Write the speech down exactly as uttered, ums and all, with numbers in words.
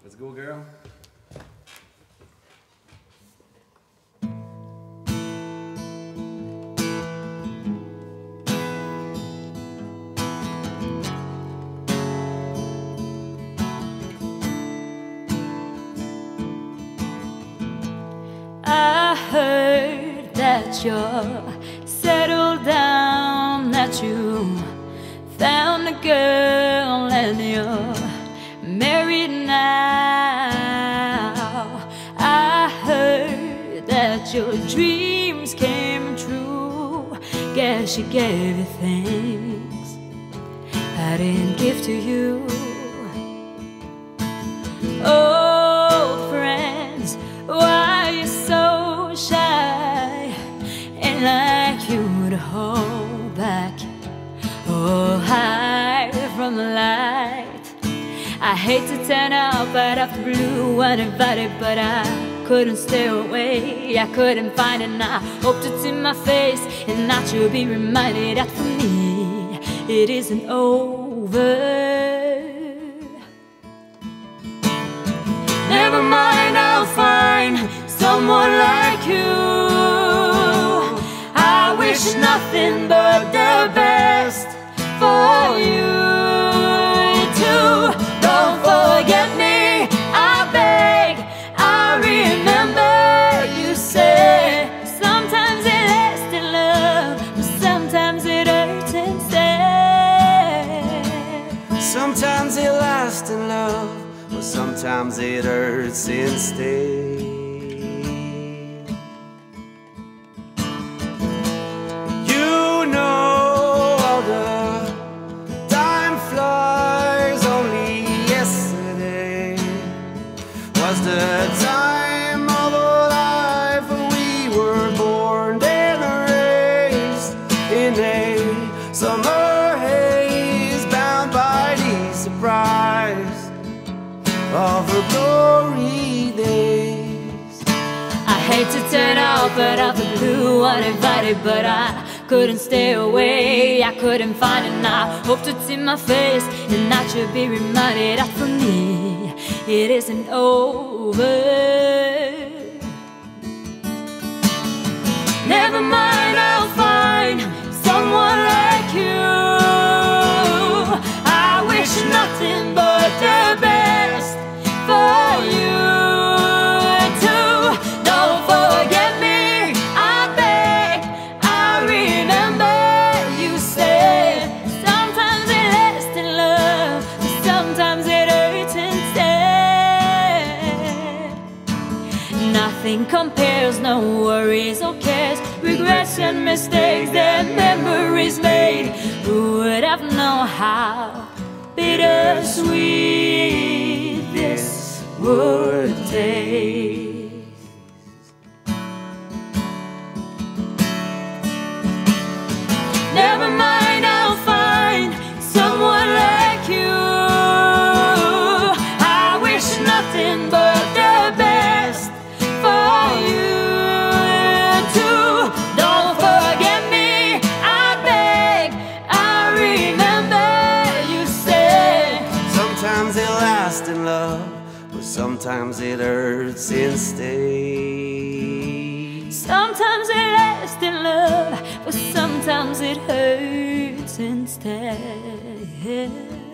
Let's go, girl. I heard that you're settled down, that you found a girl and you're married now. I heard that your dreams came true. Guess she gave you things I didn't give to you. Old friends, why are you so shy and like you to hold back or hide from the light? I hate to turn up out of the blue uninvited, but I couldn't stay away. I couldn't find it, and I hoped it's in my face, and I should be reminded that for me it isn't over. Never mind, I'll find someone like you. I wish nothing but the best for you too. Don't forget me, I beg. I remember you said sometimes it lasts in love, but sometimes it hurts instead. Sometimes it lasts in love, but sometimes it hurts instead. You know all the time flies. Only yesterday was the time of our life when we were born and raised in a summer haze, bound by the surprise of her glory days. I hate to turn up out of the blue uninvited, but I couldn't stay away. I couldn't find it, and I hoped it's in my face, and I should be reminded that for me it isn't over. Never mind, I'll find someone like you. I wish nothing but the best for you too. Don't forget me, I beg. I remember you said sometimes it lasts in love, but sometimes it hurts instead. Nothing compares, no worries or cares, regrets and mistakes that memories made. Who would have known how bittersweet this would taste? Never mind, I'll find someone like you. I wish nothing but the best for you too. Don't forget me, I beg. I remember you said Sometimes it lasts in love, but sometimes it hurts instead. sometimes it lasts in love, but sometimes it hurts instead.